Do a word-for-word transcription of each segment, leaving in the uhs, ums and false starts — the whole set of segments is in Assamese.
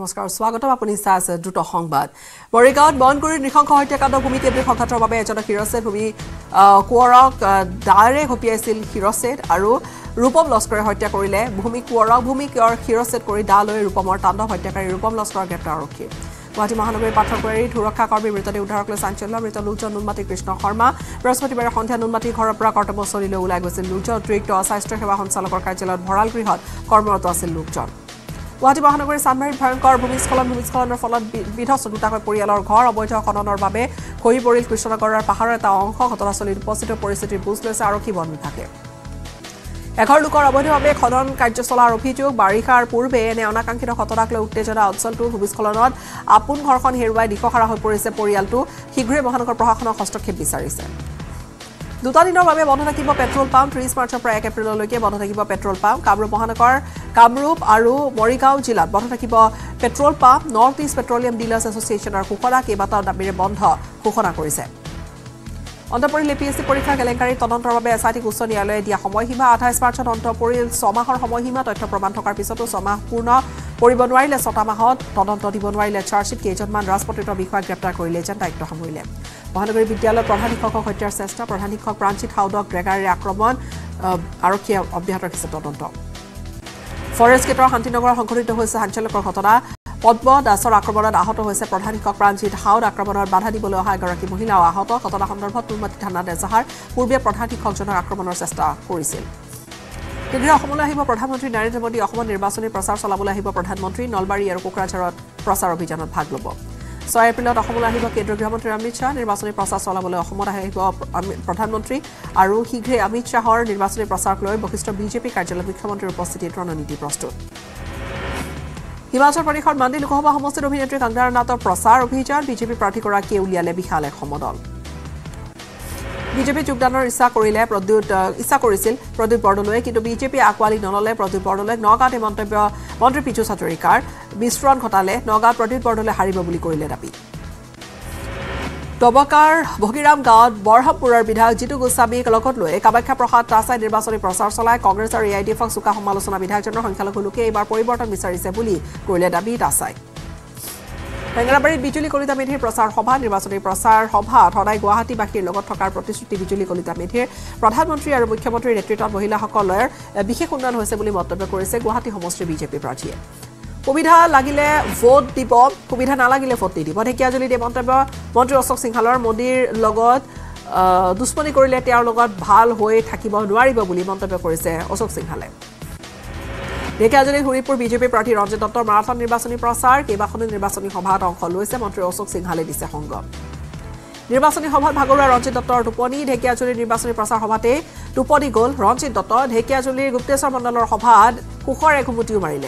নমস্কাৰ স্বাগতম আপুনি চাই আছে দ্ৰুত সংবাদ মৰিগাঁৱত বনগুৰি নৃশংস হত্যাকাণ্ড ভূমি কেন্দ্ৰিক সংঘাতৰ বাবে এজনক হিৰছে ভূমি কুঁৱৰক দাৰে ঘপিয়াইছিল হিৰছেট আৰু ৰূপম লস্কৰে হত্যা কৰিলে ভূমি কুঁৱৰক ভূমি কুঁৱৰ হিৰছেট কৰি দা লৈ ৰূপমৰ তাণ্ডৱ হত্যাকাৰী ৰূপম লস্কৰৰ গ্ৰেপ্তাৰ আৰক্ষী গুৱাহাটী মহানগৰীৰ পাঠকবাৰীৰ সুৰক্ষা কৰ্মী মৃতদেহ উদ্ধাৰক লৈ চাঞ্চল্য মৃত লোকজন নুনমাটি কৃষ্ণ শৰ্মা বৃহস্পতিবাৰে সন্ধিয়া নুনমাটি ঘৰৰ পৰা কৰ্তব্যস্থলীলৈ ওলাই গৈছিল লোকজন অতিৰিক্ত স্বাস্থ্য সেৱা সঞ্চালকৰ কাৰ্যালয়ত ভঁৰাল গৃহত কৰ্মৰত আছিল লোকজন গুৱাহাটী মহানগৰীৰ চানমাৰীত ভয়ংকৰ ভূমিস্খলন ভূমিস্খলনৰ ফলত বিধ্বস্ত দুটাকৈ পৰিয়ালৰ ঘৰ অবৈধ খননৰ বাবে খহি পৰিল কৃষ্ণনগৰৰ পাহাৰৰ এটা অংশ ঘটনাস্থলীত উপস্থিত পৰিস্থিতিৰ বুজ লৈছে আৰক্ষী বন বিভাগে এঘৰ লোকৰ অবৈধভাৱে খনন কাৰ্য চলাৰ অভিযোগ বাৰিষাৰ পূৰ্বে এনে অনাকাংক্ষিত ঘটনাক লৈ উত্তেজনা অঞ্চলটোৰ ভূমিস্খলনত আপোন ঘৰখন হেৰুৱাই দিশহাৰা হৈ পৰিছে পৰিয়ালটো শীঘ্ৰে মহানগৰ প্ৰশাসনৰ হস্তক্ষেপ বিচাৰিছে দুটা দিনৰ বাবে বন্ধ থাকিব পেট্ৰল পাম্প ত্ৰিশ মাৰ্চৰ পৰা এক এপ্ৰিললৈকে বন্ধ থাকিব পেট্ৰল পাম্প কামৰূপ মহানগৰ কামৰূপ আৰু মৰিগাঁও জিলাত বন্ধ থাকিব petrol pump north east petroleum dealers এছ'চিয়েশ্যনৰ ঘোষণা কেইবাটাও দাবীৰে বন্ধ ঘোষণা কৰিছে অন্ত পৰিল এ পি এছ চি পৰীক্ষাৰ কেলেংকাৰীৰ তদন্তৰ বাবে এছ আই টিক উচ্চ ন্যায়ালয়ে দিয়া সময়সীমা আঠাইছ মাৰ্চত অন্ত পৰিল ছমাহৰ সময়সীমা তথ্য প্ৰমাণ থকাৰ পিছতো ছমাহ পূৰ্ণ কৰিব নোৱাৰিলে ছটা মাহত তদন্ত দিব নোৱাৰিলে চাৰ্জশ্বিট কেইজনমান ৰাজপত্ৰিত বিষয়াক গ্ৰেপ্তাৰ কৰিলে যেন দায়িত্ব সামৰিলে মহানগৰী বিদ্যালয়ৰ প্ৰধান শিক্ষকক হত্যাৰ চেষ্টা প্ৰধান শিক্ষক প্ৰাঞ্চিত হাউদক ড্ৰেগাৰে আক্ৰমণ আৰক্ষীয়ে অব্যাহত ৰাখিছে তদন্ত ফৰেষ্ট গেটৰ শান্তিনগৰত সংঘটিত হৈছে চাঞ্চল্যকৰ ঘটনা পদ্ম দাসৰ আক্ৰমণত আহত হৈছে প্ৰধান শিক্ষক প্ৰাঞ্চিত হাউদ আক্ৰমণৰ বাধা দিবলৈ অহা এগৰাকী মহিলাও আহত ঘটনা সন্দৰ্ভত নুনমাটি থানাত এজাহাৰ পূৰ্বে প্ৰধান শিক্ষকজনৰ আক্ৰমণৰ চেষ্টা কৰিছিল শীঘ্ৰে অসমলৈ আহিব প্ৰধানমন্ত্ৰী নৰেন্দ্ৰ মোদী অসমত নিৰ্বাচনী প্ৰচাৰ চলাবলৈ আহিব প্ৰধানমন্ত্ৰী নলবাৰী আৰু কোকৰাঝাৰত প্ৰচাৰ অভিযানত ভাগ ল'ব ছয় এপ্ৰিলত অসমলৈ আহিব কেন্দ্ৰীয় গৃহমন্ত্ৰী অমিত শ্বাহ নিৰ্বাচনী প্ৰচাৰ চলাবলৈ অসমত আহিব প্ৰধানমন্ত্ৰী আৰু শীঘ্ৰে অমিত শ্বাহৰ নিৰ্বাচনী প্ৰচাৰক লৈ বশিষ্ঠ বিজেপি কাৰ্যালয়ত মুখ্যমন্ত্ৰীৰ উপস্থিতিত ৰণনীতি প্ৰস্তুত হিমাচল প্ৰদেশৰ মাণ্ডি লোকসভা সমষ্টিত অভিনেত্ৰী কংগনা ৰাণাউতৰ প্ৰচাৰ অভিযান বিজেপি প্ৰাৰ্থীগৰাকীয়ে উলিয়ালে বিশাল এক সমদল বিজেপি যোগদানৰ ইচ্ছা কৰিলে প্ৰদ্যুৎ ইচ্ছা কৰিছিল প্ৰদ্যুৎ বৰদলৈয়ে কিন্তু বিজেপি আকোৱালি নললে প্ৰদ্যুৎ বৰদলৈক নগাঁৱত মন্তব্য মন্ত্ৰী পিছু হাজৰিকাৰ বিস্ফোৰণ ঘটালে নগাঁৱত প্ৰদ্যুৎ বৰদলৈ হাৰিব বুলি কৰিলে দাবী টবকাৰ ভগীৰাম গাঁৱত বৰহামপুৰৰ বিধায়ক জিতু গোস্বামীক লগত লৈ কামাখ্যা প্ৰসাদ তাছাই নিৰ্বাচনী প্ৰচাৰ চলাই কংগ্ৰেছ আৰু এ আই ডি এফক চোকা সমালোচনা বিধায়কজনৰ সংখ্যালঘু লোকে এইবাৰ পৰিৱৰ্তন বিচাৰিছে বুলি কৰিলে দাবী তাছাই হেঙেৰাবাৰীত বিজুলী কলিতা মেধিৰ প্ৰচাৰ সভা নিৰ্বাচনী প্ৰচাৰ সভাত সদায় গুৱাহাটীবাসীৰ লগত থকাৰ প্ৰতিশ্ৰুতি বিজুলী কলিতা মেধিৰ প্ৰধানমন্ত্ৰী আৰু মুখ্যমন্ত্ৰীৰ নেতৃত্বত মহিলাসকলৰ বিশেষ উন্নয়ন হৈছে বুলি মন্তব্য কৰিছে গুৱাহাটী সমষ্টিৰ বিজেপি প্ৰাৰ্থীয়ে সুবিধা লাগিলে ভোট দিব সুবিধা নালাগিলে ভোট নিদিব ঢেকিয়াজুলিত এই মন্তব্য মন্ত্ৰী অশোক সিংহালৰ মোদীৰ লগত দুশ্মনী কৰিলে তেওঁৰ লগত ভাল হৈ থাকিব নোৱাৰিব বুলি মন্তব্য কৰিছে অশোক সিংহালে ঢেকিয়াজুলি হৰিপুৰ বিজেপি প্ৰাৰ্থী ৰঞ্জিত দত্তৰ মাৰাথন নিৰ্বাচনী প্ৰচাৰ কেইবাখনো নিৰ্বাচনী সভাত অংশ লৈছে মন্ত্ৰী অশোক সিংহালে দিছে সংগ নিৰ্বাচনী সভাত ভাগৰুৱা ৰঞ্জিত দত্তৰ টোপনি ঢেকিয়াজুলিৰ নিৰ্বাচনী প্ৰচাৰ সভাতে টোপনি গ'ল ৰঞ্জিত দত্ত ঢেকিয়াজুলিৰ গুপ্তেশ্বৰ মণ্ডলৰ সভাত সুখৰ এক ঘুমুটিও মাৰিলে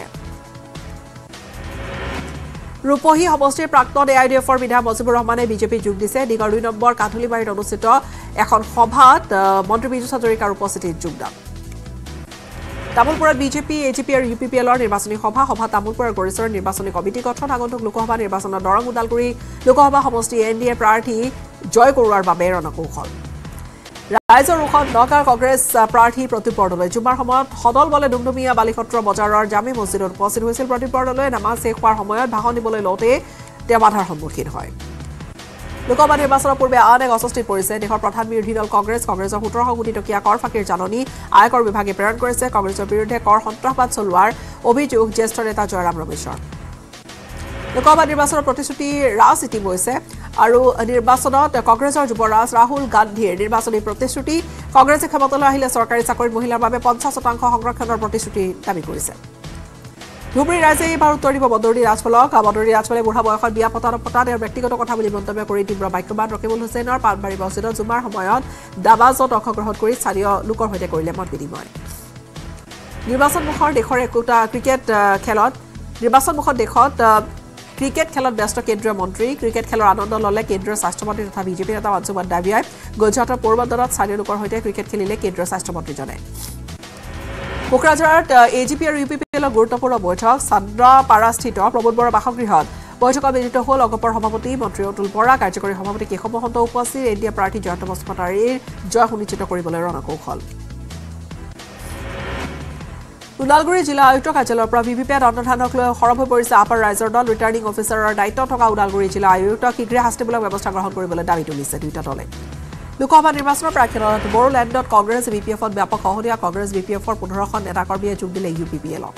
ৰূপহী সমষ্টিৰ প্ৰাক্তন এ আই ডি এফৰ বিধায়ক মজিবুৰ ৰহমানে বিজেপি যোগ দিছে দিগৰ দুই নম্বৰ কাঠুলিবাৰীত অনুষ্ঠিত এখন সভাত মন্ত্ৰী পিছু হাজৰিকাৰ উপস্থিতিত যোগদান তামুলপুৰত বিজেপি এ জি পি আৰু ইউ পি পি এলৰ নিৰ্বাচনী সভা সভা তামুলপুৰৰ গৰিষ্ঠৰ নিৰ্বাচনী কমিটি গঠন আগন্তুক লোকসভা নিৰ্বাচনত দৰং ওদালগুৰি লোকসভা সমষ্টি এন ডি এ প্ৰাৰ্থী জয় কৰোৱাৰ বাবে ৰণকৌশল ৰাইজৰ ৰোষত নগাঁৱৰ কংগ্ৰেছ প্ৰাৰ্থী প্ৰদ্যুৎ বৰদলৈ জুমাৰ সময়ত সদল বলে ডুমডুমীয়া বালিসত্ৰ বজাৰৰ জামে মছজিদত উপস্থিত হৈছিল প্ৰদ্যুৎ বৰদলৈ নামাজ শেষ হোৱাৰ সময়ত ভাষণ দিবলৈ লওঁতে তেওঁ বাধাৰ সন্মুখীন হয় লোকসভা নিৰ্বাচনৰ পূৰ্বে আন এক অস্বস্তিত পৰিছে দেশৰ প্ৰধান বিৰোধী দল কংগ্ৰেছ কংগ্ৰেছৰ সোতৰশ কোটি টকীয়া কৰ ফাঁকিৰ জাননী আয়কৰ বিভাগে প্ৰেৰণ কৰিছে কংগ্ৰেছৰ বিৰুদ্ধে কৰ সন্ত্ৰাসবাদ চলোৱাৰ অভিযোগ জ্যেষ্ঠ নেতা জয়ৰাম ৰমেশৰ লোকসভা নিৰ্বাচনৰ প্ৰতিশ্ৰুতি ৰাজনীতি হৈছে আৰু নিৰ্বাচনত কংগ্ৰেছৰ যুৱৰাজ ৰাহুল গান্ধীৰ নিৰ্বাচনী প্ৰতিশ্ৰুতি কংগ্ৰেছে ক্ষমতালৈ আহিলে চৰকাৰী চাকৰিত মহিলাৰ বাবে পঞ্চাছ শতাংশ সংৰক্ষণৰ প্ৰতিশ্ৰুতি দাবী কৰিছে ধুবুৰী ৰাইজে এইবাৰ উত্তৰ দিব বদৰুদ্দিন ৰাজপলক বদৰুদ্দিন ৰাজপলে বুঢ়া বয়সত বিয়া পতা নপতা তেওঁৰ ব্যক্তিগত কথা বুলি মন্তব্য কৰি তীব্ৰ বাক্যবাদ ৰকিবুল হুছেইনৰ পানবাৰী মছজিদত জুমাৰ সময়ত দাবাজত অংশগ্ৰহণ কৰি স্থানীয় লোকৰ সৈতে কৰিলে মত বিনিময় নিৰ্বাচনমুখৰ দেশৰ একোটা ক্ৰিকেট খেলত নিৰ্বাচনমুখৰ দেশত ক্ৰিকেট খেলত ব্যস্ত কেন্দ্ৰীয় মন্ত্ৰী ক্ৰিকেট খেলৰ আনন্দ ল'লে কেন্দ্ৰীয় স্বাস্থ্যমন্ত্ৰী তথা বিজেপি নেতা মনসুখ দাবিয়াই গুজৰাটৰ পোৰবন্দৰত স্থানীয় লোকৰ সৈতে ক্ৰিকেট খেলিলে কেন্দ্ৰীয় স্বাস্থ্যমন্ত্ৰীজনে কোকৰাঝাৰত এ জি পি আৰু ইউ পি পি এলৰ গুৰুত্বপূৰ্ণ বৈঠক চান্দ্ৰাপাৰাস্থিত প্ৰমোদ বৰা বাসগৃহত বৈঠকত মিলিত হ'ল অগপৰ সভাপতি মন্ত্ৰী অতুল বৰা কাৰ্যকৰী সভাপতি কেশৱ মহন্ত উপস্থিত এন ডি এ প্ৰাৰ্থী জয়ন্ত বসুমতাৰীৰ জয় সুনিশ্চিত কৰিবলৈ ৰণকৌশল ওদালগুৰি জিলা আয়ুক্ত কাৰ্যালয়ৰ পৰা ভিভিপেট অন্তৰ্ধানক লৈ সৰব হৈ পৰিছে আপাৰ ৰাইজৰ দল ৰিটাৰ্নিং অফিচাৰৰ দায়িত্ব থকা ওদালগুৰি জিলা আয়ুক্তক শীঘ্ৰে শাস্তিমূলক ব্যৱস্থা গ্ৰহণ কৰিবলৈ দাবী তুলিছে দুয়োটা দলে লোকসভা নিৰ্বাচনৰ প্ৰাক্ষণত বড়োলেণ্ডত কংগ্ৰেছ বি পি এফত ব্যাপক সহযোগিতা কংগ্ৰেছ বি পি এফৰ পোন্ধৰখন নেতাকৰ্মীয়ে যোগ দিলে ইউ পি পি এলক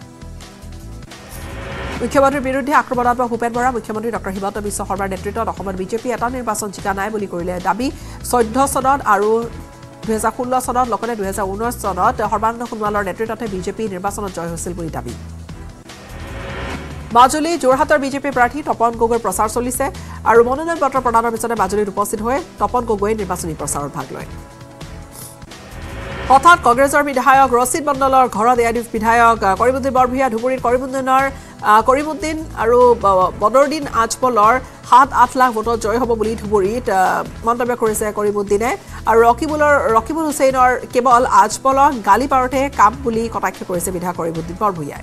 মুখ্যমন্ত্ৰীৰ বিৰুদ্ধে আক্ৰমণাত্মক ভূপেন বৰা মুখ্যমন্ত্ৰী ডক্টৰ হিমন্ত বিশ্ব শৰ্মাৰ নেতৃত্বত অসমত বিজেপি এটা নিৰ্বাচন জিকা নাই বুলি কৰিলে দাবী চৈধ্য চনত আৰু দুহেজাৰ ষোল্ল চনত লগতে দুহেজাৰ ঊনৈশ চনত সৰ্বানন্দ সোণোৱালৰ নেতৃত্বতে বিজেপি নিৰ্বাচনত জয় হৈছিল বুলি দাবী মাজুলী যোৰহাটৰ বিজেপি প্ৰাৰ্থী তপন গগৈৰ প্ৰচাৰ চলিছে আৰু মনোনয়ন পত্ৰ প্ৰদানৰ পিছতে মাজুলীত উপস্থিত হৈ তপন গগৈয়ে নিৰ্বাচনী প্ৰচাৰত ভাগ লয় হঠাৎ কংগ্ৰেছৰ বিধায়ক ৰচিদ মণ্ডলৰ ঘৰত এ আই ডি এফ বিধায়ক কৰিমুদ্দিন বৰভূঞা ধুবুৰীত কৰিমুদ্দিনৰ কৰিমুদ্দিন আৰু বদৰুদ্দিন আজমলৰ সাত আঠ লাখ ভোটত জয় হ'ব বুলি ধুবুৰীত মন্তব্য কৰিছে কৰিমুদ্দিনে আৰু ৰকিবুলৰ ৰকিবুল হুছেইনৰ কেৱল আজমলক গালি পাৰতে কাম বুলি কটাক্ষ কৰিছে বিধায়ক কৰিমুদ্দিন বৰভূঞাই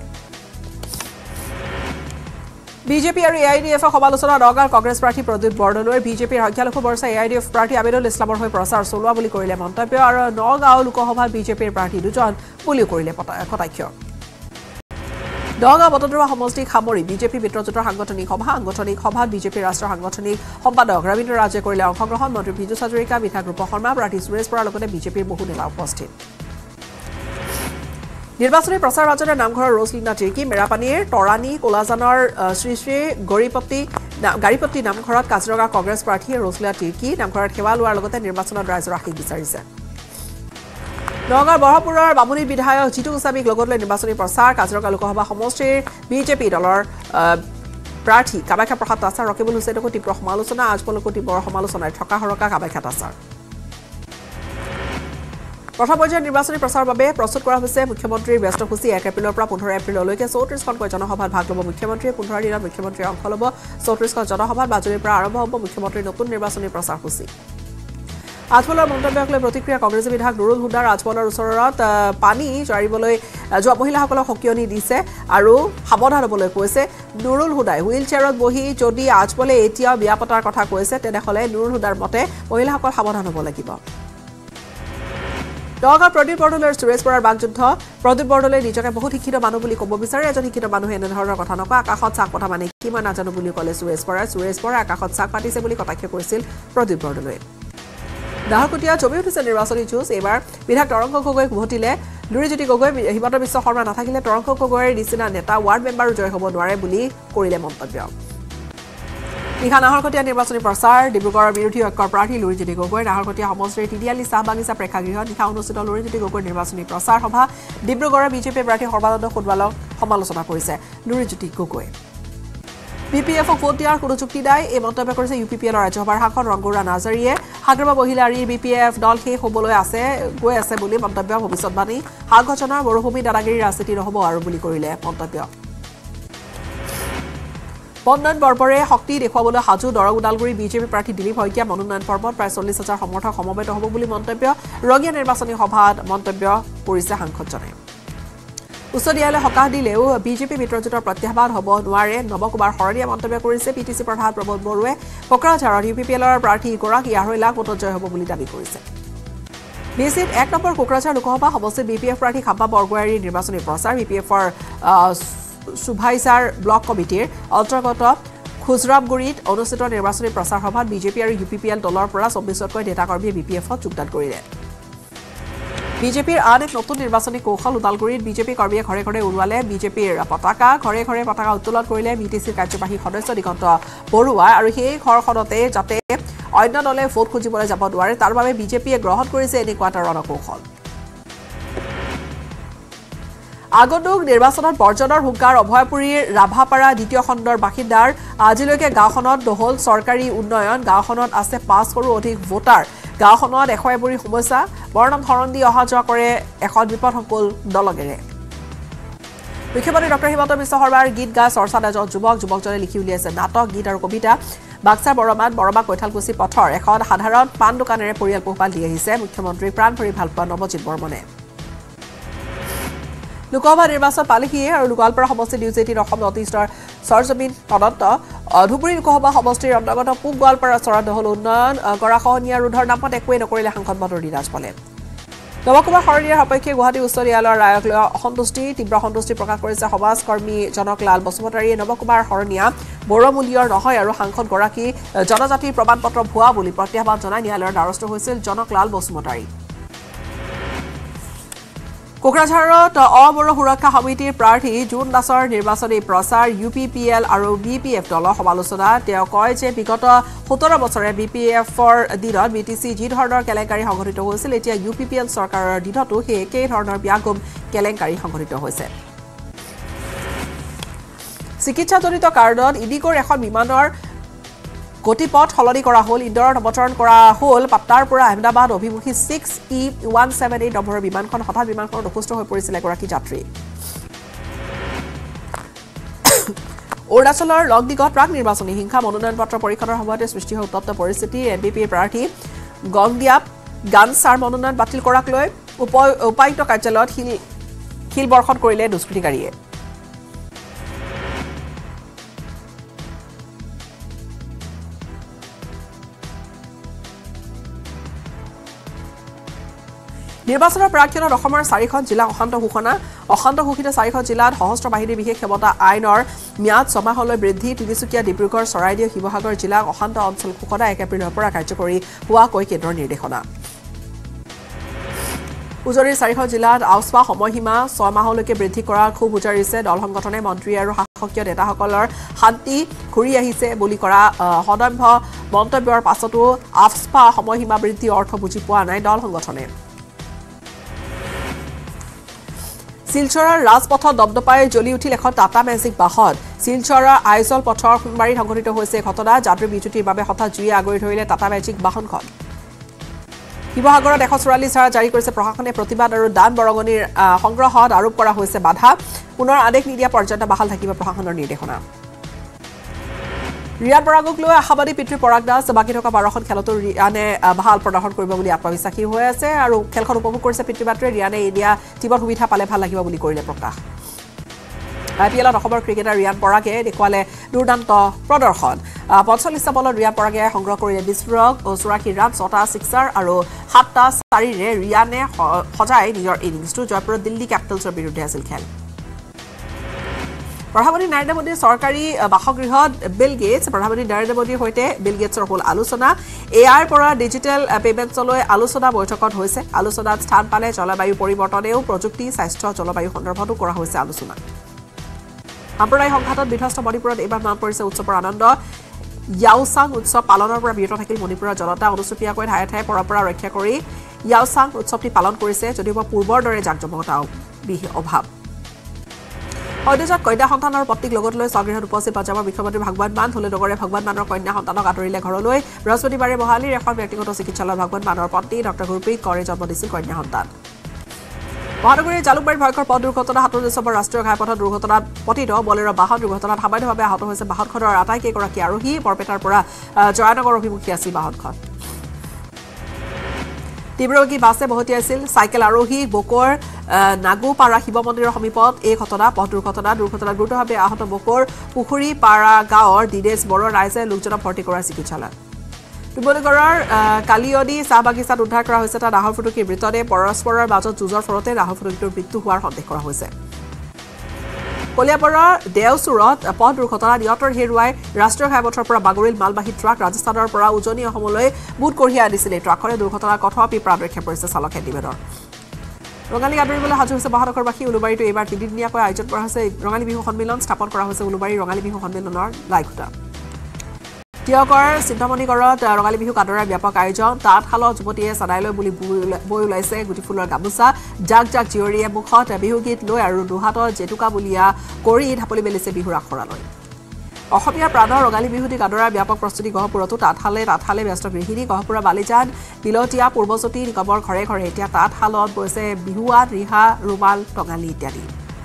বিজেপি আৰু এ আই ডি এফৰ সমালোচনা নগাঁৱৰ কংগ্ৰেছ প্ৰাৰ্থী প্ৰদীপ বৰদলৈৰ বিজেপিৰ সংখ্যালঘু মৰ্চা এ আই ডি এফ প্ৰাৰ্থী আমিনুল ইছলামৰ হৈ প্ৰচাৰ চলোৱা বুলি কৰিলে মন্তব্য আৰু নগাঁও লোকসভাত বিজেপিৰ প্ৰাৰ্থী দুজন বুলিও কৰিলে কটাক্ষ নগাঁও বটদ্ৰৱা সমষ্টিক সামৰি বিজেপি মিত্ৰজোঁটৰ সাংগঠনিক সভা সাংগঠনিক সভাত বিজেপিৰ ৰাষ্ট্ৰীয় সাংগঠনিক সম্পাদক ৰবীন্দ্ৰ ৰাজে কৰিলে অংশগ্ৰহণ মন্ত্ৰী পীযুষ হাজৰিকা বিধায়ক ৰূপ শৰ্মা প্ৰাৰ্থী সুৰেশ বৰাৰ লগতে বিজেপিৰ বহু নেতা উপস্থিত নিৰ্বাচনী প্ৰচাৰ মাজতে নামঘৰৰ ৰজলীনা তিৰ্কি মেৰাপানীৰ তৰাণী কোলাজানৰ শ্ৰী শ্ৰী গৰিপতি গাড়ীপতি নামঘৰত কাজিৰঙা কংগ্ৰেছ প্ৰাৰ্থী ৰজলীনা তিৰ্কি নামঘৰত সেৱা লোৱাৰ লগতে নিৰ্বাচনত ৰাইজৰ আশীষ বিচাৰিছে নগাঁৱৰ বৰহপুৰৰ বামুণী বিধায়ক জিতু গোস্বামীক লগত লৈ নিৰ্বাচনী প্ৰচাৰ কাজিৰঙা লোকসভা সমষ্টিৰ বিজেপি দলৰ প্ৰাৰ্থী কামাখ্যা প্ৰসাদ তাছাৰ ৰকিবুল হুছেইনকো তীব্ৰ সমালোচনা আজমলকো তীব্ৰ সমালোচনাই থকা হৰকা কামাখ্যা তাছাৰ প্ৰথম পৰ্যায়ৰ নিৰ্বাচনী প্ৰচাৰৰ বাবে প্ৰস্তুত কৰা হৈছে মুখ্যমন্ত্ৰীৰ ব্যস্তসূচী এক এপ্ৰিলৰ পৰা পোন্ধৰ এপ্ৰিললৈকে চৌত্ৰিছখনকৈ জনসভাত ভাগ ল'ব মুখ্যমন্ত্ৰীয়ে পোন্ধৰ দিনত মুখ্যমন্ত্ৰীয়ে অংশ ল'ব চৌত্ৰিছখন জনসভাত মাজুলীৰ পৰা আৰম্ভ হ'ব মুখ্যমন্ত্ৰীৰ নতুন নিৰ্বাচনী প্ৰচাৰসূচী আজমলৰ মন্তব্যক লৈ প্ৰতিক্ৰিয়া কংগ্ৰেছী বিধায়ক নুৰুল হুদাৰ আজমলৰ ওচৰত পানী জাৰিবলৈ যোৱা মহিলাসকলক সকিয়নি দিছে আৰু সাৱধান হ'বলৈ কৈছে নুৰুল হুদাই হুইল চেয়াৰত বহি যদি আজমলে এতিয়াও বিয়া পতাৰ কথা কৈছে তেনেহ'লে নুৰুল হুদাৰ মতে মহিলাসকল সাৱধান হ'ব লাগিব নগাঁও প্ৰদীপ বৰদলৈৰ সুৰেশ বৰাৰ বাকযুদ্ধ প্ৰদীপ বৰদলৈ নিজকে বহুত শিক্ষিত মানুহ বুলি ক'ব বিচাৰে এজন শিক্ষিত মানুহে এনেধৰণৰ কথা নকয় আকাশত চাক পতা মানে কি মই নাজানো বুলি ক'লে সুৰেশ বৰাই সুৰেশ বৰাই আকাশত চাক পাতিছে বুলি কটাক্ষ কৰিছিল প্ৰদীপ বৰদলৈ নাহৰকটীয়া জমি উঠিছে নিৰ্বাচনী যুঁজ এইবাৰ বিধায়ক তৰংগ গগৈক ভোটিলে লুৰিজ্যোতি গগৈ হিমন্ত বিশ্ব শৰ্মা নাথাকিলে তৰংগ গগৈৰ নিচিনা নেতা ৱাৰ্ড মেম্বাৰো জয় হ'ব নোৱাৰে বুলি কৰিলে মন্তব্য নিশা নাহৰকটীয়া নিৰ্বাচনী প্ৰচাৰ ডিব্ৰুগড়ৰ বিৰোধী ঐক্যৰ প্ৰাৰ্থী লুৰিজ্যোতি গগৈ নাহৰকটীয়া সমষ্টিৰ তিনিআলি চাহ বাগিচা প্ৰেক্ষাগৃহত নিশা অনুষ্ঠিত লুৰিজ্যোতি গগৈৰ নিৰ্বাচনী প্ৰচাৰ সভা ডিব্ৰুগড়ৰ বিজেপি প্ৰাৰ্থী সৰ্বানন্দ সোণোৱালক সমালোচনা কৰিছে লুৰিজ্যোতি গগৈ বি পি এফক ভোট দিয়াৰ কোনো যুক্তি নাই এই মন্তব্য কৰিছে ইউ পি পি এলৰ ৰাজ্যসভাৰ সাংসদ ৰংগুৰা নাজাৰীয়ে সাগৰবা মহিলাৰীৰ বি পি এফ দল শেষ হ'বলৈ আছে গৈ আছে বুলি মন্তব্য ভৱিষ্যতবাণী সাগঘটনাৰ মৰুভূমি দাদাগিৰিৰ ৰাজনীতি নহ'ব আৰু বুলি কৰিলে মন্তব্য মনোনয়ন পৰ্বৰে শক্তি দেখুৱাবলৈ সাজু দৰং ওদালগুৰি বিজেপি প্ৰাৰ্থী দিলীপ শইকীয়া মনোনয়ন পৰ্বত প্ৰায় চল্লিছ হাজাৰ সমৰ্থক সমবেত হ'ব বুলি মন্তব্য ৰঙীয়া নিৰ্বাচনী সভাত মন্তব্য কৰিছে সাংসদজনে উচ্চ ন্যায়ালয়ে সকাহ দিলেও বিজেপি মিত্ৰজোঁটৰ প্ৰত্যাহ্বান হ'ব নোৱাৰে নৱকুমাৰ শৰণীয়া মন্তব্য কৰিছে পি টি চি প্ৰধান প্ৰমোদ বড়োৱে কোকৰাঝাৰত ইউ পি পি এলৰ প্ৰাৰ্থী গৰাকী আঢ়ৈ লাখ ভোটত জয় হ'ব বুলি দাবী কৰিছে বি চিত এক নম্বৰ কোকৰাঝাৰ লোকসভা সমষ্টিত বি পি এফ প্ৰাৰ্থী খাম্পা বৰগোহাঞিৰ নিৰ্বাচনী প্ৰচাৰ বি পি এফৰ সুভাইচাৰ ব্লক কমিটিৰ অন্তৰ্গত খুজৰামগুৰিত অনুষ্ঠিত নিৰ্বাচনী প্ৰচাৰ সভাত বিজেপি আৰু ইউ পি পি এল দলৰ পৰা চৌব্বিছতকৈ নেতাকৰ্মীয়ে বি পি এফত যোগদান কৰিলে বিজেপিৰ আন এক নতুন নিৰ্বাচনী কৌশল ওদালগুৰিত বিজেপি কৰ্মীয়ে ঘৰে ঘৰে উৰুৱালে বিজেপিৰ পতাকা ঘৰে ঘৰে পতাকা উত্তোলন কৰিলে বি টি চিৰ কাৰ্যবাহী সদস্য দিগন্ত বৰুৱা আৰু সেই ঘৰখনতে যাতে অন্য দলে ভোট খুজিবলৈ যাব নোৱাৰে তাৰ বাবে বিজেপিয়ে গ্ৰহণ কৰিছে এনেকুৱা এটা ৰণকৌশল আগন্তুক নিৰ্বাচনত বৰ্জনৰ হুংকাৰ অভয়পুৰীৰ ৰাভাপাৰা দ্বিতীয় খণ্ডৰ বাসিন্দাৰ আজিলৈকে গাঁওখনত নহল চৰকাৰী উন্নয়ন গাঁওখনত আছে পাঁচশৰো অধিক ভোটাৰ গাঁওখনত এশ এবুৰি সমস্যা বৰ্ণম ধৰণ দি অহা যোৱা কৰে এখন বিপদসংকুল দলগেৰে মুখ্যমন্ত্ৰী ডক্টৰ হিমন্ত বিশ্ব শৰ্মাৰ গীত গাই চৰ্চাত এজন যুৱক যুৱকজনে লিখি উলিয়াইছে নাটক গীত আৰু কবিতা বাক্সাৰ বৰমাত বৰমা কৈঠালকুছি পথৰ এখন সাধাৰণ পাণ দোকানেৰে পৰিয়াল পোহপাল দি আহিছে মুখ্যমন্ত্ৰী প্ৰাণ ভৰি ভাল পোৱা নৱজিৎ বৰ্মনে লোকসভা নিৰ্বাচন পালেহিয়ে আৰু গোৱালপাৰা সমষ্টি নিউজ এইটিন অসম নৰ্থ ইষ্টৰ সৰজমিন তদন্ত ধুবুৰী লোকসভা সমষ্টিৰ অন্তৰ্গত পূব গোৱালপাৰা চৰত নহল উন্নয়ন গৰাখহনীয়া ৰোধৰ নামত একোৱেই নকৰিলে সাংসদ বদৰুদ্দিন আজমলে নৱকুমাৰ শৰণীয়াৰ সপক্ষে গুৱাহাটী উচ্চ ন্যায়ালয়ৰ ৰায়ক লৈ অসন্তুষ্টি তীব্ৰ সন্তুষ্টি প্ৰকাশ কৰিছে সমাজকৰ্মী জনক লাল বসুমতাৰীয়ে নৱকুমাৰ শৰণীয়া বৰমূলীয়ৰ নহয় আৰু সাংসদগৰাকী জনজাতিৰ প্ৰমাণপত্ৰ ভুৱা বুলি প্ৰত্যাহ্বান জনাই ন্যায়ালয়ৰ দ্বাৰস্থ হৈছিল জনক লাল বসুমতাৰী কোকৰাঝাৰত অবড়ো সুৰক্ষা সমিতিৰ প্ৰাৰ্থী জুন দাসৰ নিৰ্বাচনী প্ৰচাৰ ইউ পি পি এল আৰু বি পি এফ দলৰ সমালোচনা তেওঁ কয় যে বিগত সোতৰ বছৰে বি পি এফৰ দিনত বি টি চি যি ধৰণৰ কেলেংকাৰী সংঘটিত হৈছিল এতিয়া ইউ পি পি এল চৰকাৰৰ দিনতো সেই একেই ধৰণৰ ব্যাগুম কেলেংকাৰী সংঘটিত হৈছে চিকিৎসাজনিত কাৰণত ইডিগৰ এখন বিমানৰ গতিপথ সলনি কৰা হ'ল ইন্দোৰত অৱতৰণ কৰা হ'ল পাটনাৰ পৰা আহমেদাবাদ অভিমুখী six E one seven eight নম্বৰৰ বিমানখন হঠাৎ বিমানখনত অসুস্থ হৈ পৰিছিল এগৰাকী যাত্ৰী অৰুণাচলৰ লগদিগত প্ৰাক নিৰ্বাচনী হিংসা মনোনয়ন পত্ৰ পৰীক্ষণৰ সময়তে সৃষ্টি হোৱা উত্তপ্ত পৰিস্থিতি এন বি পিৰ প্ৰাৰ্থী গংদিয়াপ গানছাৰ মনোনয়ন বাতিল কৰাক লৈ উপায়ুক্ত কাৰ্যালয়ত শিল শিল বৰ্ষণ কৰিলে দুষ্কৃতিকাৰীয়ে নিৰ্বাচনৰ প্ৰাক্ষণত অসমৰ চাৰিখন জিলা অশান্ত ঘোষণা অশান্ত ঘোষিত চাৰিখন জিলাত সশস্ত্ৰ বাহিনীৰ বিশেষ ক্ষমতা আইনৰ ম্যাদ ছমাহলৈ বৃদ্ধি তিনিচুকীয়া ডিব্ৰুগড় চৰাইদেউ শিৱসাগৰ জিলাক অশান্ত অঞ্চল ঘোষণা এক এপ্ৰিলৰ পৰা কাৰ্যকৰী হোৱাকৈ কেন্দ্ৰৰ নিৰ্দেশনা উজনিৰ চাৰিখন জিলাত আউচপা সময়সীমা ছয় মাহলৈকে বৃদ্ধি কৰাৰ খুব উজাৰিছে দল সংগঠনে মন্ত্ৰী আৰু শাসকীয় নেতাসকলৰ শান্তি ঘূৰি আহিছে বুলি কৰা সদম্ভ মন্তব্যৰ পাছতো আউচপা সময়সীমা বৃদ্ধিৰ অৰ্থ বুজি পোৱা নাই দল সংগঠনে শিলচৰৰ ৰাজপথত দপদপাই জ্বলি উঠিল এখন টাটা মেজিক বাহন শিলচৰৰ আইজল পথৰ সোণবাৰীত সংঘটিত হৈছে ঘটনা যাত্ৰী বিজুতিৰ বাবে হঠাৎ জুয়ে আগুৰি ধৰিলে টাটা মেজিক বাহনখন শিৱসাগৰত এশ চৌৰাল্লিছ ধাৰা জাৰি কৰিছে প্ৰশাসনে প্ৰতিবাদ আৰু দান বৰঙণিৰ সংগ্ৰহত আৰোপ কৰা হৈছে বাধা পুনৰ আদেশ নিদিয়া পৰ্যন্ত বাহাল থাকিব প্ৰশাসনৰ নিৰ্দেশনা ৰিয়ান পৰাগক লৈ আশাবাদী পিতৃ পৰাগ দাস বাকী থকা বাৰখন খেলতো ৰিয়ানে ভাল প্ৰদৰ্শন কৰিব বুলি আত্মবিশ্বাসী হৈ আছে আৰু খেলখন উপভোগ কৰিছে পিতৃ মাতৃয়ে ৰিয়ানে ইণ্ডিয়া টিমত সুবিধা পালে ভাল লাগিব বুলি কৰিলে প্ৰকাশ আই পি এলত অসমৰ ক্ৰিকেটাৰ ৰিয়ান পৰাগে দেখুৱালে দুৰ্দান্ত প্ৰদৰ্শন পঞ্চল্লিছটা বলত ৰিয়ান পৰাগে সংগ্ৰহ কৰিলে বিস্ফোৰক চৌৰাশী ৰান ছটা ছিক্সাৰ আৰু সাতটা চাৰিৰে ৰিয়ানে সজাই নিজৰ ইনিংছটো জয়পুৰত দিল্লী কেপিটেলছৰ বিৰুদ্ধে আছিল খেল প্ৰধানমন্ত্ৰী নৰেন্দ্ৰ মোদীৰ চৰকাৰী বাসগৃহত বিল গেটছ প্ৰধানমন্ত্ৰী নৰেন্দ্ৰ মোদীৰ সৈতে বিল গেটছৰ হ'ল আলোচনা এ আইৰ পৰা ডিজিটেল পেমেণ্টছলৈ আলোচনা বৈঠকত হৈছে আলোচনাত স্থান পালে জলবায়ু পৰিৱৰ্তনেও প্ৰযুক্তি স্বাস্থ্য জলবায়ু সন্দৰ্ভতো কৰা হৈছে আলোচনা সাম্প্ৰদায়িক সংঘাতত বিধ্বস্ত মণিপুৰত এইবাৰ মান পৰিছে উৎসৱৰ আনন্দ ইয়াওচাং উৎসৱ পালনৰ পৰা বিৰত থাকিল মণিপুৰৰ জনতা অনুচুপীয়াকৈ ঠায়ে ঠায়ে পৰম্পৰা ৰক্ষা কৰি ইয়াওচাং উৎসৱটি পালন কৰিছে যদিও পূৰ্বৰ দৰে জাকজমকতা অভাৱ সদ্যজাত কন্যা সন্তানৰ পত্নীক লগত লৈ স্বগৃহত উপস্থিত পঞ্জাৱৰ মুখ্যমন্ত্ৰী ভগৱান মান ধুলে নগৰে ভগৱান মানৰ কন্যা সন্তানক আদৰিলে ঘৰলৈ বৃহস্পতিবাৰে মহালিৰ এখন ব্যক্তিগত চিকিৎসালয়ত ভগৱান মানৰ পত্নী ডক্টৰ গুৰপ্ৰীত কৌৰে জন্ম দিছিল কন্যা সন্তান মহানগৰীৰ জালুকবাৰীৰ ভয়ংকৰ পথ দুৰ্ঘটনা সাতত্ৰিছ ডিচেম্বৰ ৰাষ্ট্ৰীয় ঘাইপথত দুৰ্ঘটনাত পতিত বলেৰ' বাহন দুৰ্ঘটনাত সামান্যভাৱে আহত হৈছে বাহনখনৰ আটাইকেইগৰাকী আৰোহী বৰপেটাৰ পৰা জয়ানগৰ অভিমুখী আছিল বাহনখন তীব্ৰগী বাছে বহতিয়াইছিল চাইকেল আৰোহী বকৰ নাগুপাৰা শিৱ মন্দিৰৰ সমীপত এই ঘটনা পথ দুৰ্ঘটনা দুৰ্ঘটনাত গুৰুতৰভাৱে আহত বকৰ পুখুৰী পাৰা গাঁৱৰ দিনেশ বড়ো ৰাইজে লোকজনক ভৰ্তি কৰা চিকিৎসালয়ত ডুবলিগড়ৰ কালিয়দী চাহ বাগিচাত উদ্ধাৰ কৰা হৈছে এটা নাহৰ ফুটুকীৰ মৃতদেহ পৰস্পৰৰ মাজত যুঁজৰ ফলতে নাহৰ ফুটুকীটোৰ মৃত্যু হোৱাৰ সন্দেহ কৰা হৈছে কলিয়াপাৰৰ দেওচুৰত পথ দুৰ্ঘটনা নিয়ন্ত্ৰণ হেৰুৱাই ৰাষ্ট্ৰীয় ঘাইপথৰ পৰা বাগৰিল মালবাহী ট্ৰাক ৰাজস্থানৰ পৰা উজনি অসমলৈ বুট কঢ়িয়াই আনিছিল এই ট্ৰাকখনে দুৰ্ঘটনাৰ কথোপি প্ৰাণ ৰক্ষা কৰিছে চালকে নিবেদন ৰঙালী আদৰিবলৈ সাজু হৈছে মহানগৰবাসী উলুবাৰীতো এইবাৰ তিনিদিনীয়াকৈ আয়োজন কৰা হৈছে ৰঙালী বিহু সন্মিলন স্থাপন কৰা হৈছে উলুবাৰী ৰঙালী বিহু সন্মিলনৰ লাইখুটা তিয়কৰ চিন্তামণিগড়ত ৰঙালী বিহুক আদৰাৰ ব্যাপক আয়োজন তাঁতশালৰ যুৱতীয়ে চাদাইলৈ বুলি বৈ ওলাইছে গুটি ফুলৰ গামোচা জাক জাক জীয়ৰীয়ে মুখত বিহুগীত লৈ আৰু দুহাতত জেতুকা বুলিয়া কৰি ঢাপলি মেলিছে বিহুৰ আখৰালৈ অসমীয়াৰ প্ৰাণৰ ৰঙালী বিহুটিক আদৰাৰ ব্যাপক প্ৰস্তুতি গহপুৰতো তাঁতশালে তাঁতশালে ব্যস্ত গৃহিণী গহপুৰৰ বালিজান বিলতীয়া পূৰ্বজ্যোতি নিগমৰ ঘৰে ঘৰে এতিয়া তাঁতশালত বৈছে বিহুৱান ৰিহা ৰুমাল টঙালি ইত্যাদি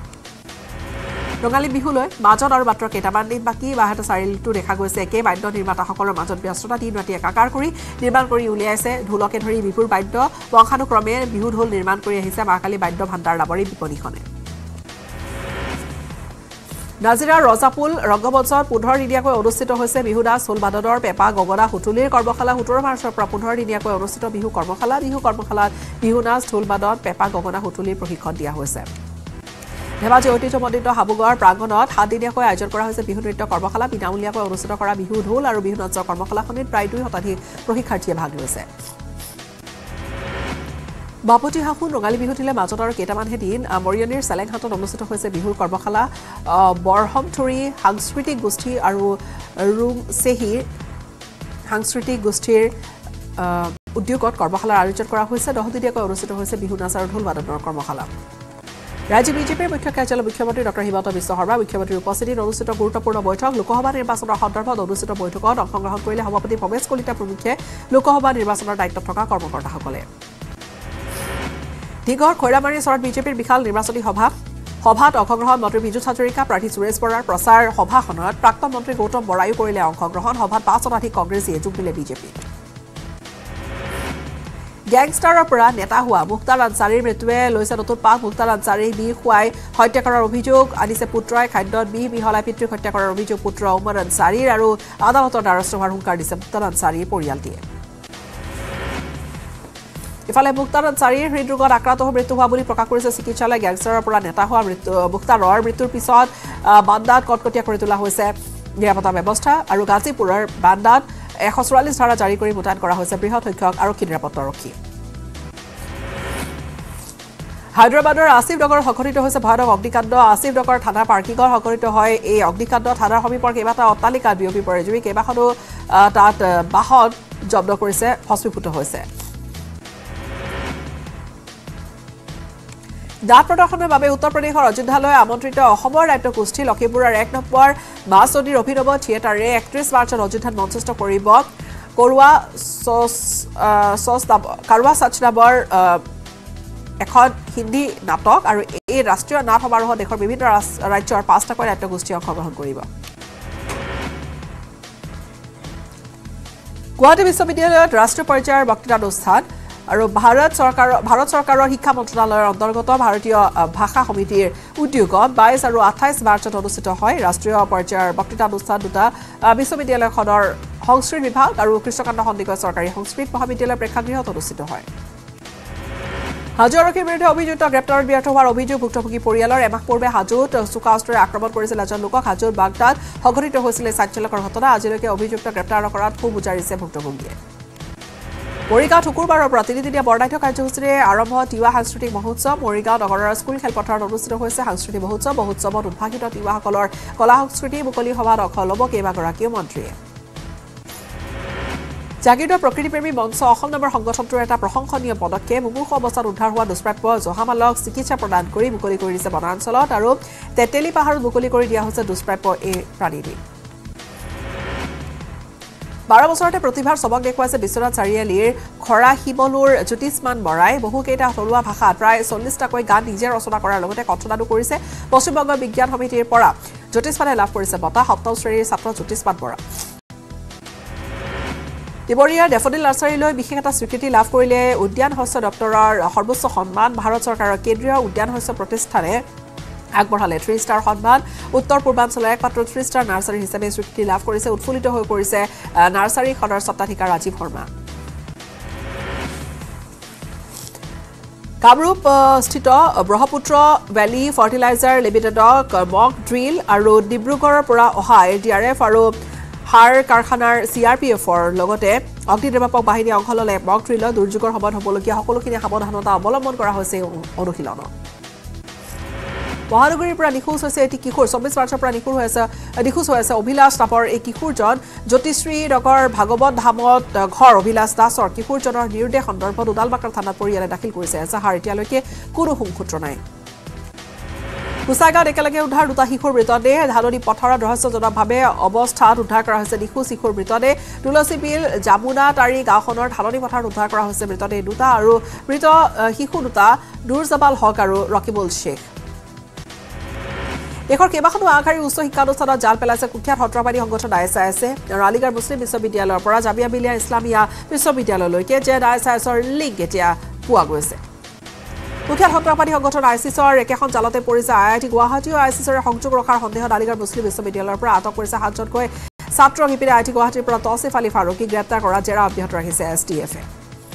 ৰঙালী বিহুলৈ মাজত আৰু মাত্ৰ কেইটামান দিন বাকী বাহেঁতে চাৰিআলিটো দেখা গৈছে একে বাদ্য নিৰ্মাতাসকলৰ মাজত ব্যস্ততা দিন ৰাতি একাকাৰ কৰি নিৰ্মাণ কৰি উলিয়াইছে ঢোলকে ধৰি বিহুৰ বাদ্য বংশানুক্ৰমে বিহু ঢোল নিৰ্মাণ কৰি আহিছে মহাকালী বাদ্য ভাণ্ডাৰ নামৰি বিপণীখনে নাজিৰা ৰজাপুল ৰংগমঞ্চত পোন্ধৰ দিনীয়াকৈ অনুষ্ঠিত হৈছে বিহু নাচ ঢোল বাদনৰ পেপা গগনা হুতুলিৰ কৰ্মশালা সোতৰ মাৰ্চৰ পৰা পোন্ধৰ দিনীয়াকৈ অনুষ্ঠিত বিহু কৰ্মশালা বিহু কৰ্মশালাত বিহু নাচ ঢোল বাদন পেপা গগনা হুতুলিৰ প্ৰশিক্ষণ দিয়া হৈছে ধেমাজি ঐতিহ্যমণ্ডিত হাবুগড় প্ৰাংগণত সাতদিনীয়াকৈ আয়োজন কৰা হৈছে বিহু নৃত্য কৰ্মশালা বিনামূলীয়াকৈ অনুষ্ঠিত কৰা বিহু ঢোল আৰু বিহু নাচৰ কৰ্মশালাখনিত প্ৰায় দুই শতাধিক প্ৰশিক্ষাৰ্থীয়ে ভাগ লৈছে বাপুতি হাহু ৰঙালী বিহুটিলে মাজত আৰু কেইটামানহে দিন মৰিয়নিৰ চেলেংহাটত অনুষ্ঠিত হৈছে বিহুৰ কৰ্মশালা বৰহমথুৰি সাংস্কৃতিক গোষ্ঠী আৰু ৰুম চেহিৰ সাংস্কৃতিক গোষ্ঠীৰ উদ্যোগত কৰ্মশালাৰ আয়োজন কৰা হৈছে দহদিনীয়াকৈ অনুষ্ঠিত হৈছে বিহু নাচ আৰু ঢোল বাদনৰ কৰ্মশালা ৰাজ্য বিজেপিৰ মুখ্য কাৰ্যালয় মুখ্যমন্ত্ৰী ডক্টৰ হিমন্ত বিশ্ব শৰ্মা মুখ্যমন্ত্ৰীৰ উপস্থিতিত অনুষ্ঠিত গুৰুত্বপূৰ্ণ বৈঠক লোকসভা নিৰ্বাচনৰ সন্দৰ্ভত অনুষ্ঠিত বৈঠকত অংশগ্ৰহণ কৰিলে সভাপতি ভৱেশ কলিতা প্ৰমুখ্যে লোকসভা নিৰ্বাচনৰ দায়িত্বত থকা কৰ্মকৰ্তাসকলে দিগৰ খৈৰামাৰী চৰত বিজেপিৰ বিশাল নিৰ্বাচনী সভা সভাত অংশগ্ৰহণ মন্ত্ৰী বিজুত হাজৰিকা প্ৰাৰ্থী সুৰেশ বৰাৰ প্ৰচাৰ সভাখনত প্ৰাক্তন মন্ত্ৰী গৌতম বৰায়ো কৰিলে অংশগ্ৰহণ সভাত পাঁচ শতাধিক কংগ্ৰেছীয়ে যোগ দিলে বিজেপিত গ্যাংষ্টাৰৰ পৰা নেতা হোৱা মুক্তাৰ আনচাৰীৰ মৃত্যুৱে লৈছে নতুন পাক মুক্তাৰ আনচাৰীক বিহ খুৱাই হত্যা কৰাৰ অভিযোগ আনিছে পুত্ৰই খাদ্যত বিহ মিহলাই পিতৃক হত্যা কৰাৰ অভিযোগ পুত্ৰ উমৰ আনচাৰীৰ আৰু আদালতৰ দ্বাৰস্থ হোৱাৰ হুংকাৰ দিছে মুক্তাৰ আনচাৰীৰ পৰিয়ালটিয়ে ইফালে মুক্তাৰ আনচাৰীৰ হৃদৰোগত আক্ৰান্ত হৈ মৃত্যু হোৱা বুলি প্ৰকাশ কৰিছে চিকিৎসালয় গ্যাংষ্টাৰৰ পৰা নেতা হোৱা মৃত্যু মুক্তাৰৰ মৃত্যুৰ পিছত বান্দাত কটকটীয়া কৰি তোলা হৈছে নিৰাপত্তা ব্যৱস্থা আৰু গাজীপুৰৰ বান্দাত এশ চৌৰাল্লিছ ধাৰা জাৰি কৰি মোতায়েন কৰা হৈছে বৃহৎ সংখ্যক আৰক্ষী নিৰাপত্তাৰক্ষী হায়দৰাবাদৰ আসিফ নগৰত সংঘটিত হৈছে ভয়ানক অগ্নিকাণ্ড আসিফ নগৰ থানা পাৰ্কিঙত সংঘটিত হয় এই অগ্নিকাণ্ড থানাৰ সমীপৰ কেইবাটা অট্টালিকাত বিয়পি পৰে জুই কেইবাখনো তাত বাহন জব্দ কৰিছে ভস্মীভূত হৈছে দাঁত প্ৰদৰ্শনৰ বাবে উত্তৰ প্ৰদেশৰ অযোধ্যালৈ আমন্ত্ৰিত অসমৰ নাট্য গোষ্ঠী লখিমপুৰৰ এক নম্বৰ মাছ নদীৰ অভিনৱ থিয়েটাৰে একত্ৰিছ মাৰ্চত অযোধ্যাত মঞ্চস্থ কৰিব কৰোৱা চচ চচ কাৰোৱা চাচ নামৰ এখন হিন্দী নাটক আৰু এই ৰাষ্ট্ৰীয় নাট সমাৰোহত দেশৰ বিভিন্ন ৰাজ্যৰ পাঁচটাকৈ নাট্য গোষ্ঠী অংশগ্ৰহণ কৰিব গুৱাহাটী বিশ্ববিদ্যালয়ত ৰাষ্ট্ৰীয় পৰ্যায়ৰ বক্তৃতানুষ্ঠান আৰু ভাৰত চৰকাৰ ভাৰত চৰকাৰৰ শিক্ষা মন্ত্ৰালয়ৰ অন্তৰ্গত ভাৰতীয় ভাষা সমিতিৰ উদ্যোগত বাইছ আৰু আঠাইছ মাৰ্চত অনুষ্ঠিত হয় ৰাষ্ট্ৰীয় পৰ্যায়ৰ বক্তৃতানুষ্ঠান দুটা বিশ্ববিদ্যালয়খনৰ সংস্কৃত বিভাগ আৰু কৃষ্ণকান্ত সন্দিকৈ চৰকাৰী সংস্কৃত মহাবিদ্যালয়ৰ প্ৰেক্ষাগৃহত অনুষ্ঠিত হয় হাজো আৰক্ষীৰ বিৰুদ্ধে অভিযুক্ত গ্ৰেপ্তাৰত ব্যৰ্থ হোৱাৰ অভিযোগ ভুক্তভোগী পৰিয়ালৰ এমাহ পূৰ্বে হাজোত চোকা অস্ত্ৰৰে আক্ৰমণ কৰিছিল এজন লোকক হাজোত বাগদাত সংঘটিত হৈছিল চাঞ্চল্যকৰ ঘটনা আজিলৈকে অভিযুক্ত গ্ৰেপ্তাৰ কৰাত খুব উজাৰিছে ভুক্তভোগীয়ে মৰিগাঁৱত শুকুৰবাৰৰ পৰা তিনিদিনীয়া বৰ্ণাঢ্য কাৰ্যসূচীৰে আৰম্ভ তিৱা সাংস্কৃতিক মহোৎসৱ মৰিগাঁও নগৰৰ স্কুল খেলপথাৰত অনুষ্ঠিত হৈছে সাংস্কৃতিক মহোৎসৱ মহোৎসৱত উদ্ভাসিত তিৱাসকলৰ কলা সংস্কৃতি মুকলি সভাত অংশ ল'ব কেইবাগৰাকীও মন্ত্ৰীয়ে জাগিৰৰ প্ৰকৃতিপ্ৰেমী মঞ্চ অসম নামৰ সংগঠনটোৰ এটা প্ৰশংসনীয় পদক্ষেপ মুমূৰ্ষু অৱস্থাত উদ্ধাৰ হোৱা দুষ্প্ৰাপ্য জহামালক চিকিৎসা প্ৰদান কৰি মুকলি কৰি দিছে বনাঞ্চলত আৰু তেতেলী পাহাৰত মুকলি কৰি দিয়া হৈছে দুষ্প্ৰাপ্য এই প্ৰাণীবিধ বাৰ বছৰতে প্ৰতিভাৰ চমক দেখুৱাইছে বিশ্বনাথ চাৰিআলিৰ খৰা শিমলুৰ জ্যোতিষ্মান বৰাই বহুকেইটা থলুৱা ভাষাত প্ৰায় চল্লিছটাকৈ গান নিজে ৰচনা কৰাৰ লগতে কণ্ঠদানো কৰিছে পশ্চিমবংগ বিজ্ঞান সমিতিৰ পৰা জ্যোতিষ্মানে লাভ কৰিছে বঁটা সপ্তম শ্ৰেণীৰ ছাত্ৰ জ্যোতিষ্মান বৰা তিবৰীয়াৰ ডেফোডিল নাৰ্চাৰীলৈ বিশেষ এটা স্বীকৃতি লাভ কৰিলে উদ্যান শস্য দপ্তৰৰ সৰ্বোচ্চ সন্মান ভাৰত চৰকাৰৰ কেন্দ্ৰীয় উদ্যান শস্য প্ৰতিষ্ঠানে আগবঢ়ালে থ্ৰী ষ্টাৰ সন্মান উত্তৰ পূৰ্বাঞ্চলৰ একমাত্ৰ থ্ৰী ষ্টাৰ নাৰ্চাৰী হিচাপে স্বীকৃতি লাভ কৰিছে উৎফুল্লিত হৈ পৰিছে নাৰ্চাৰীখনৰ স্বত্বাধিকাৰ ৰাজীৱ শৰ্মা কামৰূপ স্থিত ব্ৰহ্মপুত্ৰ ভেলী ফাৰ্টিলাইজাৰ লিমিটেডক মক ড্ৰিল আৰু ডিব্ৰুগড়ৰ পৰা অহা এ ডি আৰ এফ আৰু সাৰ কাৰখানাৰ চি আৰ পি এফৰ লগতে অগ্নিনিৰ্বাপক বাহিনীয়ে অংশ ল'লে মক ড্ৰিলত দুৰ্যোগৰ সময়ত হ'বলগীয়া সকলোখিনি সাৱধানতা অৱলম্বন কৰা হৈছে অনুশীলনত মহানগৰীৰ পৰা নিখোজ হৈছে এটি কিশোৰ চৌব্বিছ মাৰ্চৰ পৰা নিখোজ হৈ আছে নিখোজ হৈ আছে অভিলাষ নামৰ এই কিশোৰজন জ্যোতিশ্ৰী নগৰ ভাগৱত ধামত ঘৰ অভিলাষ দাসৰ কিশোৰজনৰ নিৰ্দেশ সন্দৰ্ভত ওদালবাকাৰ থানাত পৰিয়ালে দাখিল কৰিছে এজাহাৰ এতিয়ালৈকে কোনো সংসূত্ৰ নাই কুচাইগাঁৱত একেলগে উদ্ধাৰ দুটা শিশুৰ মৃতদেহ ধাননি পথাৰত ৰহস্যজনকভাৱে অৱস্থাত উদ্ধাৰ কৰা হৈছে নিখোজ শিশুৰ মৃতদেহ তুলসী বিল জামুনাতাৰী গাঁওখনৰ ধাননি পথাৰত উদ্ধাৰ কৰা হৈছে মৃতদেহ দুটা আৰু মৃত শিশু দুটা নুৰজামাল হক আৰু ৰকিবুল শ্বেখ দেশৰ কেইবাখনো আগশাৰীৰ উচ্চ শিক্ষানুষ্ঠানত জাল পেলাইছে কুখ্যাত সন্ত্ৰাসবাদী সংগঠন আই এছ আই এছে আৰু আলিগড় মুছলিম বিশ্ববিদ্যালয়ৰ পৰা জামিয়া মিলিয়া ইছলামিয়া বিশ্ববিদ্যালয়লৈকে জেড আই এছ আই এছৰ লিংক এতিয়া পোৱা গৈছে কুখ্যাত সন্ত্ৰাসবাদী সংগঠন আইচিছৰ একেখন জালতে পৰিছে আই আই টি গুৱাহাটী আৰু আইচিছৰে সংযোগ ৰখাৰ সন্দেহত আলিগড় মুছলিম বিশ্ববিদ্যালয়ৰ পৰা আটক কৰিছে সাতজনকৈ ছাত্ৰক ইপিনে আই আই টি গুৱাহাটীৰ পৰা তৌছিফ আলী ফাৰুকীক গ্ৰেপ্তাৰ কৰা জেৰা অব্যাহত ৰাখিছে এছ টি এফে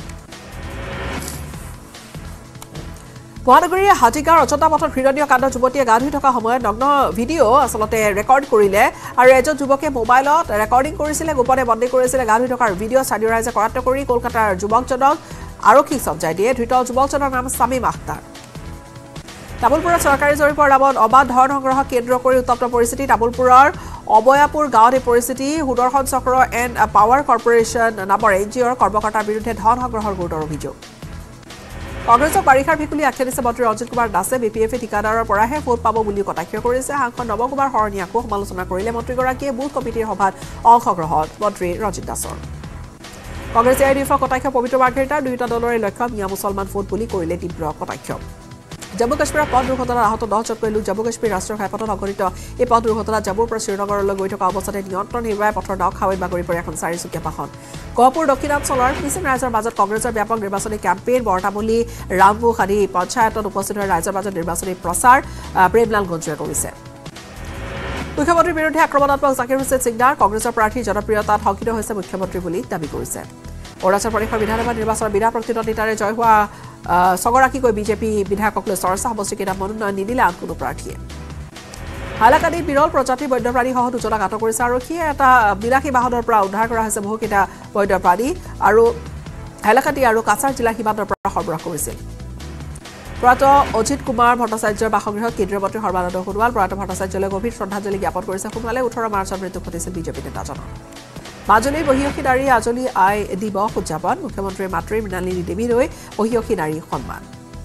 মহানগৰীৰ হাতীগাঁৱৰ অজন্তা পথত ঘৃণনীয় কাণ্ড যুৱতীয়ে গা ধুই থকা সময়ত নগ্ন ভিডিঅ' আচলতে ৰেকৰ্ড কৰিলে আৰু এজন যুৱকে মোবাইলত ৰেকৰ্ডিং কৰিছিলে গোপনে বন্দী কৰিছিলে গা ধুই থকাৰ ভিডিঅ' স্থানীয় ৰাইজে কৰায়ত্ব কৰি কলকাতাৰ যুৱকজনক আৰক্ষীক চমজাই দিয়ে ধৃত যুৱকজনৰ নাম ছামিম আখতাৰ তামুলপুৰৰ চৰকাৰী জৰীপৰ নামত অবাধ ধন সংগ্ৰহ কেন্দ্ৰ কৰি উত্তপ্ত পৰিস্থিতি তামুলপুৰৰ অবয়াপুৰ গাঁৱত এই পৰিস্থিতি Sudarshan Chakra and power corporation নামৰ এন জি অ'ৰ কৰ্মকৰ্তাৰ বিৰুদ্ধে ধন সংগ্ৰহৰ গুৰুতৰ অভিযোগ কংগ্ৰেছক বাৰিষাৰ ভেকুলী আখ্যা দিছে মন্ত্ৰী ৰঞ্জিত কুমাৰ দাসে বি পি এফে ঠিকাদাৰৰ পৰাহে ভোট পাব বুলি কটাক্ষ কৰিছে সাংসদ নৱকুমাৰ শৰণীয়াকো সমালোচনা কৰিলে মন্ত্ৰীগৰাকীয়ে বুথ কমিটিৰ সভাত অংশগ্ৰহণ মন্ত্ৰী ৰঞ্জিত দাসৰ কংগ্ৰেছে আই ডি এফৰ কটাক্ষ পবিত্ৰ বাৰ্ঘেৰিটাৰ দুয়োটা দলৰে লক্ষ্য মিয়া মুছলমান ভোট বুলি কৰিলে তীব্ৰ কটাক্ষ জম্মু কাশ্মীৰৰ পথ দুৰ্ঘটনাত আহত দহজনকৈ লোক জম্মু কাশ্মীৰ ৰাষ্ট্ৰীয় ঘাইপথত সংঘটিত এই পথ দুৰ্ঘটনাত জম্মুৰ পৰা শ্ৰীনগৰলৈ গৈ থকা অৱস্থাতে নিয়ন্ত্ৰণ হেৰুৱাই পথৰ নাও খাৱৈত বাগৰি পৰে এখন চাৰিচকীয়া বাহন গহপুৰ দক্ষিণাঞ্চলৰ মিচিং ৰাইজৰ মাজত কংগ্ৰেছৰ ব্যাপক নিৰ্বাচনী কেম্পেইন বৰ্তামলী ৰামপুৰ আদি পঞ্চায়তত উপস্থিত হৈ ৰাইজৰ মাজত নিৰ্বাচনী প্ৰচাৰ প্ৰেমলাল গঞ্জুৱে কৰিছে মুখ্যমন্ত্ৰীৰ বিৰুদ্ধে আক্ৰমণাত্মক জাকিৰ হুছেইন সিংদাৰ কংগ্ৰেছৰ প্ৰাৰ্থীৰ জনপ্ৰিয়তাত শংকিত হৈছে মুখ্যমন্ত্ৰী বুলি দাবী কৰিছে অৰুণাচল প্ৰদেশৰ বিধানসভা নিৰ্বাচনৰ বিনা প্ৰতিদ্বন্দ্বিতাৰে জয় হোৱা ছগৰাকীকৈ বিজেপি বিধায়কক লৈ চৰ্চা সমষ্টিকেইটা মনোনয়ন নিদিলে আন কোনো প্ৰাৰ্থীয়ে হাইলাকান্দিত বিৰল প্ৰজাতিৰ বন্যপ্ৰাণীসহ দুজনক আটক কৰিছে আৰক্ষীয়ে এটা বিলাসী বাহনৰ পৰা উদ্ধাৰ কৰা হৈছে বহুকেইটা বন্যপ্ৰাণী আৰু হাইলাকান্দি আৰু কাছাৰ জিলাৰ সীমান্তৰ পৰা সৰবৰাহ কৰিছিল প্ৰয়াত অজিত কুমাৰ ভট্টাচাৰ্যৰ বাসগৃহত কেন্দ্ৰীয় মন্ত্ৰী সৰ্বানন্দ সোণোৱাল প্ৰয়াত ভট্টাচাৰ্যলৈ গভীৰ শ্ৰদ্ধাঞ্জলি জ্ঞাপন কৰিছে সোণোৱালে ওঠৰ মাৰ্চত মৃত্যু ঘটিছিল বিজেপি নেতাজনৰ মাজুলীৰ বহিয়সী নাৰী আজলি আই দিৱস উদযাপন মুখ্যমন্ত্ৰীৰ মাতৃ মৃণালিনী দেৱীলৈ বহিয়সী নাৰী সন্মান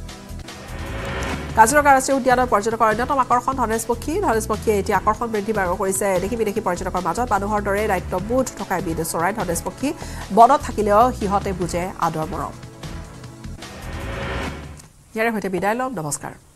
কাজিৰঙা ৰাষ্ট্ৰীয় উদ্যানৰ পৰ্যটকৰ অন্যতম আকৰ্ষণ ধনেশ পক্ষী ধনেশ পক্ষীয়ে এতিয়া আকৰ্ষণ বৃদ্ধি পাব কৰিছে দেশী বিদেশী পৰ্যটকৰ মাজত মানুহৰ দৰে দায়িত্ববোধ থকা এবিধ চৰাই ধনেশ পক্ষী বনত থাকিলেও সিহঁতে বুজে আদৰ মৰম ইয়াৰে সৈতে বিদায় লম নমস্কাৰ।